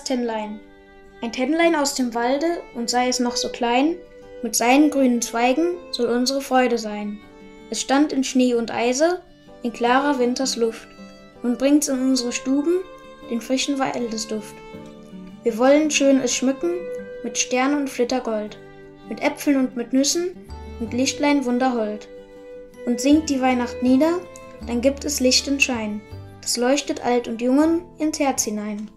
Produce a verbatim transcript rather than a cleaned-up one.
Tennlein. Ein Tennlein aus dem Walde, und sei es noch so klein, mit seinen grünen Zweigen soll unsere Freude sein. Es stand in Schnee und Eise, in klarer Wintersluft, und bringt's in unsere Stuben den frischen Waldesduft. Wir wollen schön es schmücken mit Stern und Flittergold, mit Äpfeln und mit Nüssen und Lichtlein wunderhold. Und singt die Weihnacht nieder, dann gibt es Licht und Schein, das leuchtet alt und jungen ins Herz hinein.